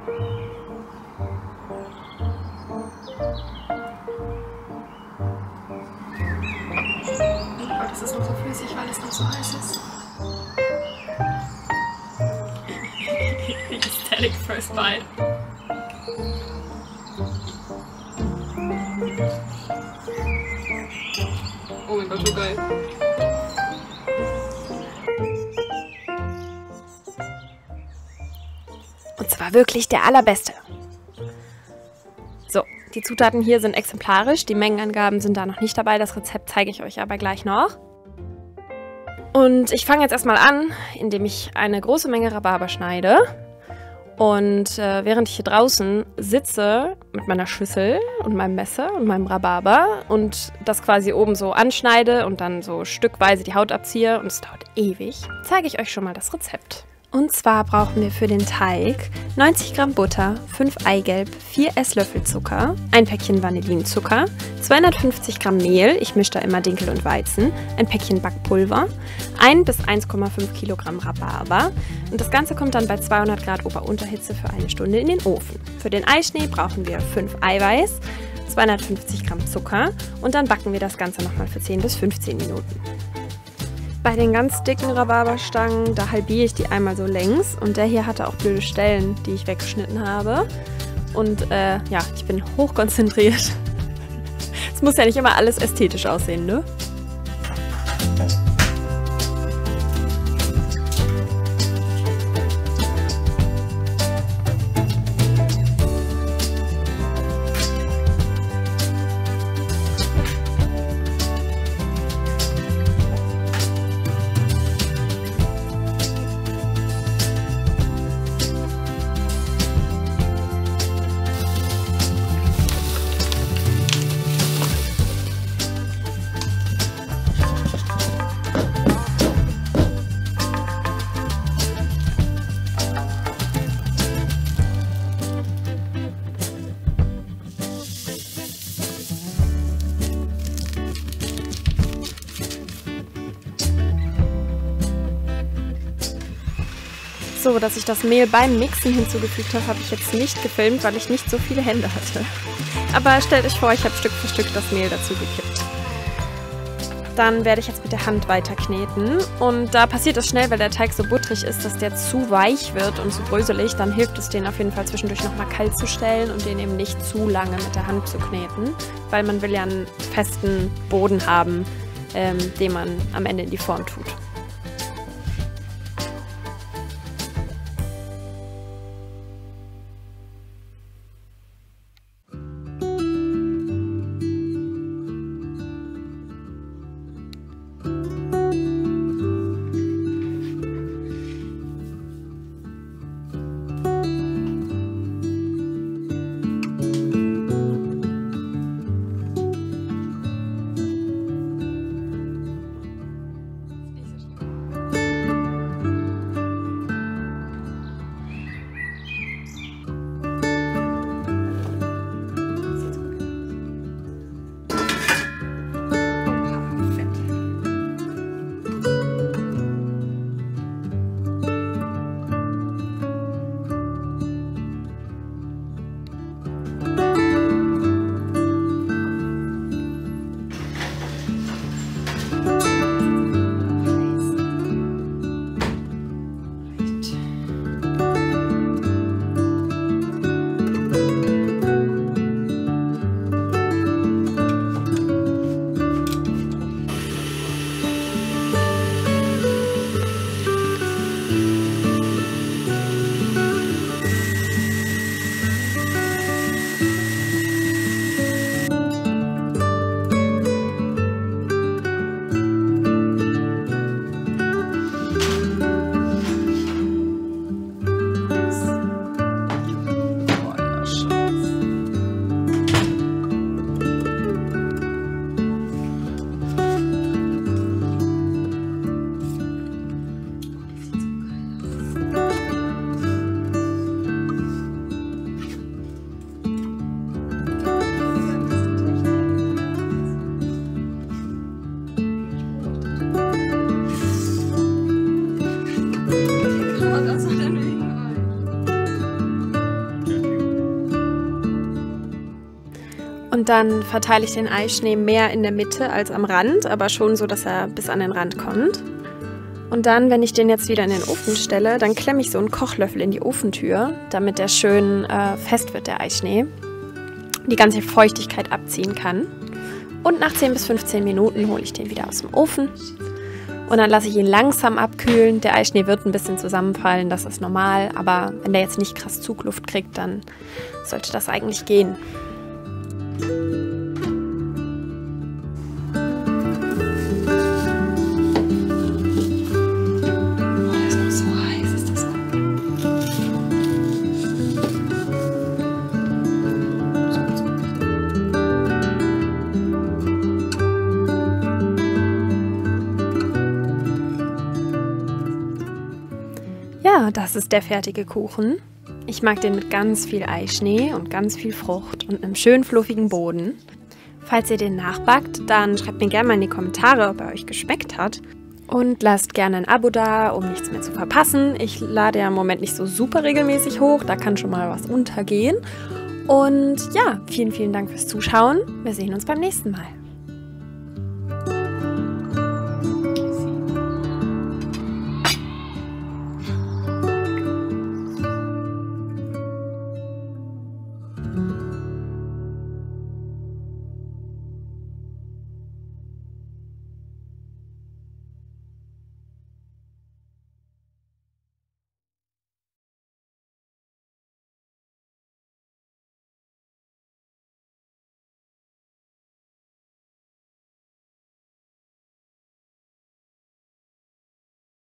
Das ist noch so flüssig, weil es noch so heiß ist. Aesthetic first bite. Oh mein Gott, so geil. Und zwar wirklich der allerbeste. So, die Zutaten hier sind exemplarisch, die Mengenangaben sind da noch nicht dabei, das Rezept zeige ich euch aber gleich noch. Und ich fange jetzt erstmal an, indem ich eine große Menge Rhabarber schneide. Und während ich hier draußen sitze mit meiner Schüssel und meinem Messer und meinem Rhabarber und das quasi oben so anschneide und dann so stückweise die Haut abziehe und es dauert ewig, zeige ich euch schon mal das Rezept. Und zwar brauchen wir für den Teig 90 Gramm Butter, 5 Eigelb, 4 Esslöffel Zucker, ein Päckchen Vanillinzucker, 250 Gramm Mehl, ich mische da immer Dinkel und Weizen, ein Päckchen Backpulver, 1 bis 1,5 Kilogramm Rhabarber und das Ganze kommt dann bei 200 Grad Ober-Unterhitze für eine Stunde in den Ofen. Für den Eischnee brauchen wir 5 Eiweiß, 250 Gramm Zucker und dann backen wir das Ganze nochmal für 10 bis 15 Minuten. Bei den ganz dicken Rhabarberstangen, da halbiere ich die einmal so längs und der hier hatte auch blöde Stellen, die ich weggeschnitten habe. Und ja, ich bin hochkonzentriert. Es muss ja nicht immer alles ästhetisch aussehen, ne? So, dass ich das Mehl beim Mixen hinzugefügt habe, habe ich jetzt nicht gefilmt, weil ich nicht so viele Hände hatte. Aber stellt euch vor, ich habe Stück für Stück das Mehl dazu gekippt. Dann werde ich jetzt mit der Hand weiter kneten. Und da passiert es schnell, weil der Teig so butterig ist, dass der zu weich wird und zu bröselig. Dann hilft es, den auf jeden Fall zwischendurch nochmal kalt zu stellen und den eben nicht zu lange mit der Hand zu kneten. Weil man will ja einen festen Boden haben, den man am Ende in die Form tut. Und dann verteile ich den Eischnee mehr in der Mitte als am Rand, aber schon so, dass er bis an den Rand kommt. Und dann, wenn ich den jetzt wieder in den Ofen stelle, dann klemme ich so einen Kochlöffel in die Ofentür, damit der schön fest wird, der Eischnee. Die ganze Feuchtigkeit abziehen kann. Und nach 10 bis 15 Minuten hole ich den wieder aus dem Ofen. Und dann lasse ich ihn langsam abkühlen. Der Eischnee wird ein bisschen zusammenfallen, das ist normal. Aber wenn der jetzt nicht krass Zugluft kriegt, dann sollte das eigentlich gehen. Ja, das ist der fertige Kuchen. Ich mag den mit ganz viel Eischnee und ganz viel Frucht und einem schön fluffigen Boden. Falls ihr den nachbackt, dann schreibt mir gerne mal in die Kommentare, ob er euch geschmeckt hat. Und lasst gerne ein Abo da, um nichts mehr zu verpassen. Ich lade ja im Moment nicht so super regelmäßig hoch, da kann schon mal was untergehen. Und ja, vielen, vielen Dank fürs Zuschauen. Wir sehen uns beim nächsten Mal.